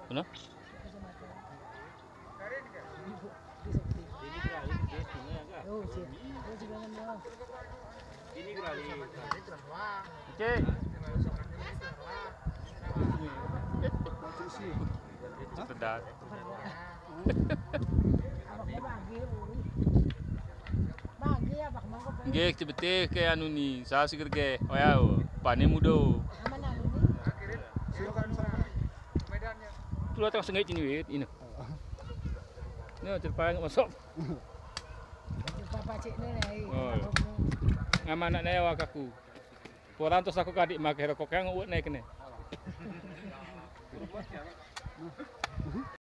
Ano? Oke. Sedap. Nggih, cebete ke anu ni, sa siger ke. Oyao, pane mudo. Tulah tengah sengit ini wit, ini. Ni cerpa nggak masuk. Oh. Ngaman nak naik wakaku. Orang tu aku kadik makai rokok yang uat naik kene.